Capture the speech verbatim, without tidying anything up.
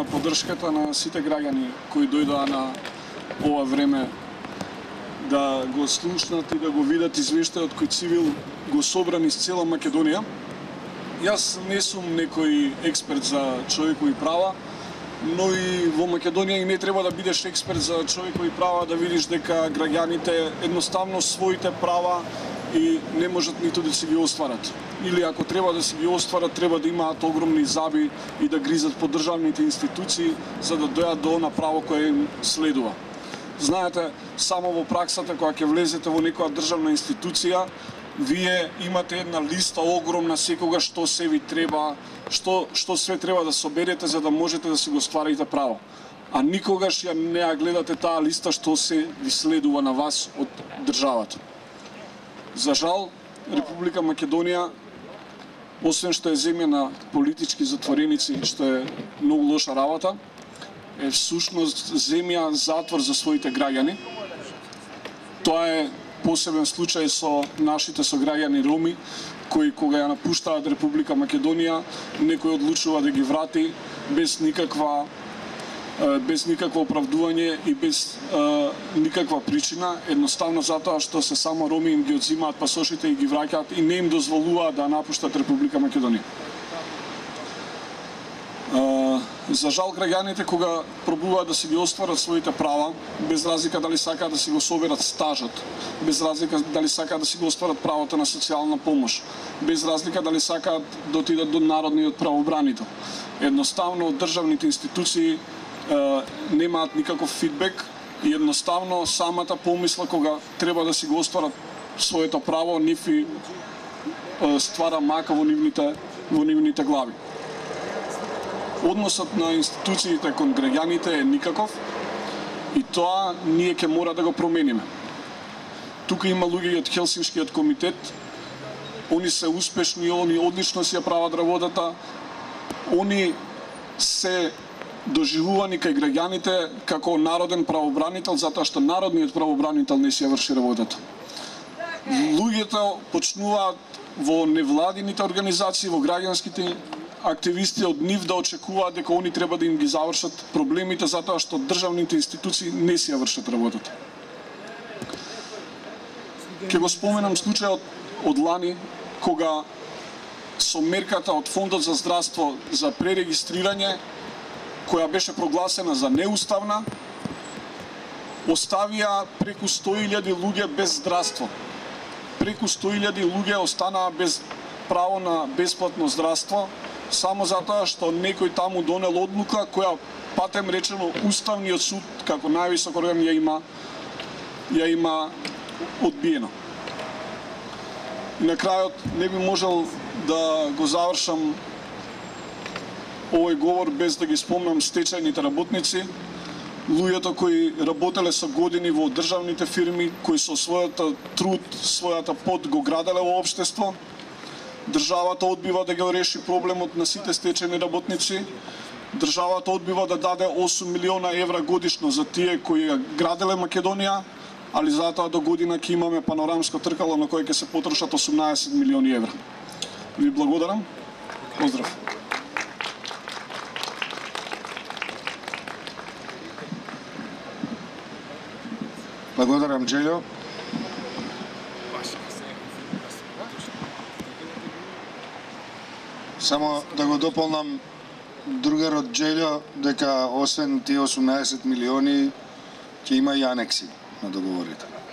на поддршката на сите граѓани кои дојдоа на ова време да го слушнат и да го видат извештајот кој Цивил го собран из цела Македонија. Јас не сум некој експерт за човекови права, но и во Македонија и не треба да бидеш експерт за човекови права да видиш дека граѓаните едноставно своите права и не можат ниту да си ги остварат. Или ако треба да си ги остварат, треба да имаат огромни заби и да гризат по државните институции за да дојат до она право кое им следува. Знаете, само во праксата кога ќе влезете во некоја државна институција, вие имате една листа огромна секогаш што се ви треба, што што све треба да соберете за да можете да си го стварите право. А никогаш ја не ја гледате таа листа што се ви следува на вас од државата. За жал, Република Македонија, освен што е земја на политички затвореници, што е многу лоша работа, е всушност земја затвор за своите граѓани. Тоа е посебен случај со нашите сограѓани роми, кои кога ја напуштаат Република Македонија, некој одлучува да ги врати без никаква без никакво оправдување и без е, никаква причина, едноставно затоа што се само роми им ги одзимаат пасошите и ги враќаат и не им дозволуваат да напуштат Република Македонија. Е, за жал граѓаните кога пробуваат да си ги остварат своите права, без разлика дали сакаат да си го соберат стажот, без разлика дали сакаат да си го остварат правото на социјална помош, без разлика дали сакаат да отидат до народниот правобранител, едноставно од државните институции немаат никаков фидбек и едноставно самата помисла кога треба да си го остварат своето право нив и ствара мака во нивните во нивните глави. Односот на институциите кон граѓаните е никаков и тоа ние ќе мора да го промениме. Тука има луѓе од Хелсиншкиот комитет, они се успешни, они одлично си ја прават работата, они се доживувани кај граѓаните како народен правобранител, затоа што народниот правобранител не си ја врши работата. Луѓето почнуваат во невладините организации, во граѓанските активисти од нив да очекуваат дека они треба да им ги завршат проблемите затоа што државните институции не си ја вршат работата. Ќе го споменам случајот од лани кога со мерката од Фондот за здравство за пререгистрирање која беше прогласена за неуставна, оставија преку сто илјади луѓе без здравство. Преку сто илјади луѓе останаа без право на бесплатно здравство, само затоа што некој таму донел одлука која, патем речено, Уставниот суд, како највисок орган, ја има, ја има одбиено. И на крајот не би можел да го завршам овој говор без да ги спомнам стечајните работници, луѓето кои работеле со години во државните фирми, кои со својата труд, својата пот го граделе во општество. Државата одбива да го реши проблемот на сите стечајни работници. Државата одбива да даде осум милиона евра годишно за тие кои ја граделе Македонија, али затоа до година ќе имаме панорамско тркало на кое ќе се потрошат осумнаесет милиони евра. Ви благодарам. Поздрав. Благодарам, Джелјо. Само да го дополнам другарот Джелјо дека освен тие осумнаесет милиони ќе има и анекси на договорите.